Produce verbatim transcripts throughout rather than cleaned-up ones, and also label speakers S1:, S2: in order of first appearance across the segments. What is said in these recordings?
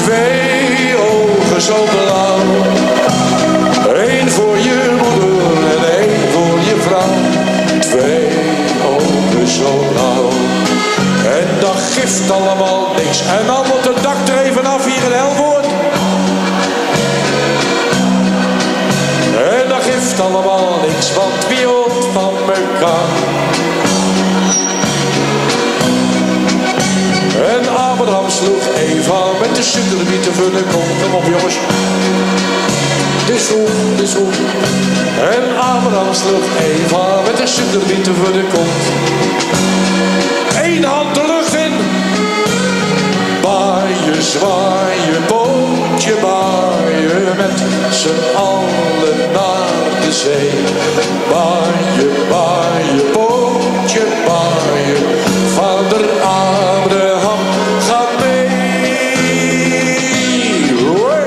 S1: Twee ogen zo blauw. Eén voor je moeder en één voor je vrouw. Twee ogen zo blauw. En dat geeft allemaal niks. En dan wordt het dak er even af hier in Helvoort. En dat geeft allemaal niks, want wie houdt van elkaar? En Abraham sloeg Eva met de suikerbieten voor de kont. Kom op jongens. Het is goed, het is goed. En Abraham sloeg Eva met de suikerbieten voor de kont. Eén hand de lucht in. Baaien, zwaaien, bootje baaien met z'n allen naar de zee. Baaien, baaien, bootje baaien, vader Abraham gaat mee. Hoi.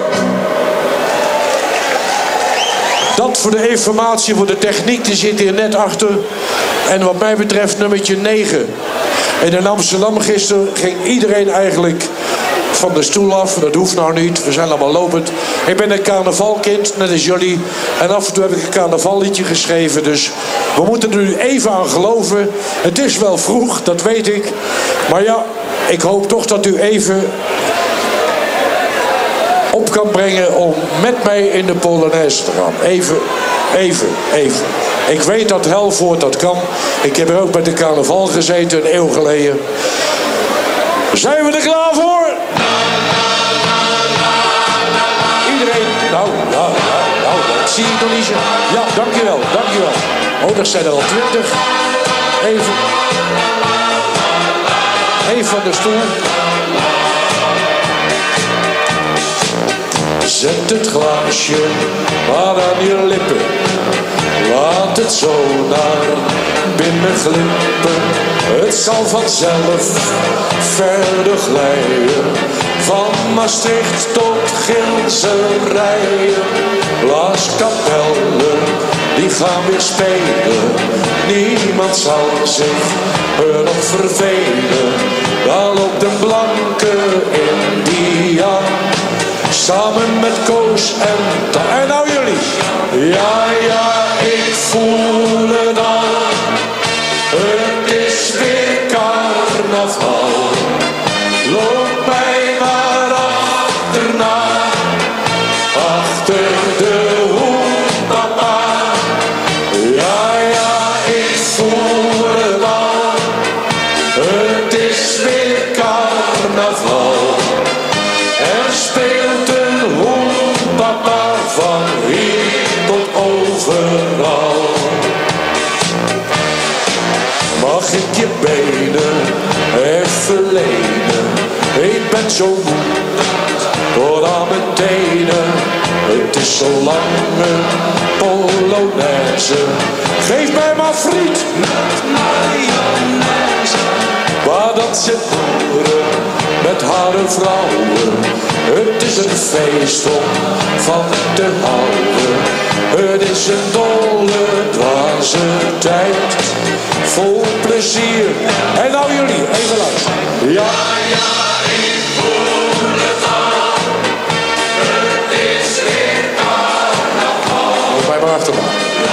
S1: Dat voor de informatie, voor de techniek, die zit hier net achter. En wat mij betreft nummertje negen. En in Amsterdam gisteren ging iedereen eigenlijk van de stoel af. Dat hoeft nou niet, we zijn allemaal lopend. Ik ben een carnavalkind, net als jullie. En af en toe heb ik een carnavalliedje geschreven. Dus we moeten er nu even aan geloven. Het is wel vroeg, dat weet ik. Maar ja, ik hoop toch dat u even op kan brengen om met mij in de Polonaise te gaan. Even, even, even. Ik weet dat Helvoort dat kan. Ik heb er ook bij de carnaval gezeten, een eeuw geleden. Zijn we er klaar voor? Iedereen? Nou, nou, nou, nou, ik zie je nog niet zo. Ja, dankjewel, dankjewel. Oh, dat zijn er al twintig. Even. Even van de stoel. Zet het glaasje maar aan je lippen. Laat het zo naar binnen glippen. Het zal vanzelf verder glijden. Van Maastricht tot Gilserijen. Blaaskapellen, die gaan weer spelen. Niemand zal zich er nog vervelen. Dan op de blanke Indiaan. Samen met Koos en Ta. En nou jullie. Ja, ja, ik voel het al. Het is weer carnaval. Loop mij maar achterna. Achter de hoek, papa. Ja, ja, ik voel het al. Het is weer carnaval. Er speelt een hoek, papa, van hier tot overal. Mag ik je benen even lenen? Ik ben zo moe, tot aan mijn tenen. Het is zo lange Polonaise. Geef mij maar friet met mayonaise. Waar dat zit boeren met haar vrouwen. Het is een feest om van te houden. Het is een dolle dwaze tijd. Vol plezier. En nou jullie, even luisteren. Ja, ja, ik voel het al. Het is weer carnaval. Loop mij maar achterna.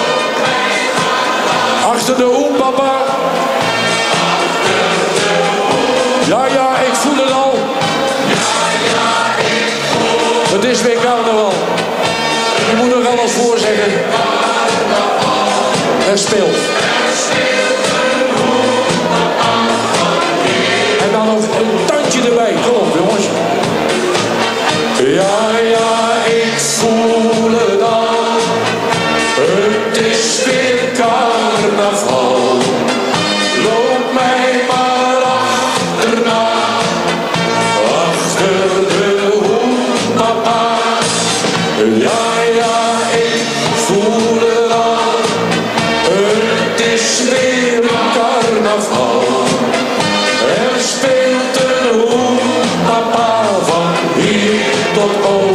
S1: Achter de hoek, papa. Ja, ja, ik voel het al. Ja, ja, ik voel het. Het is weer carnaval. Je moet er alles voor zeggen. Er speelt. En dan nog een tandje erbij. Kom op, jongens. Ja, ja, ik voel het al. Het is weer carnaval. Loop mij maar achterna. Achter de hoek, papa. Ja, ja, ik voel het al. Het is weer carnaval. Er speelt een hoek, papa, van hier tot over.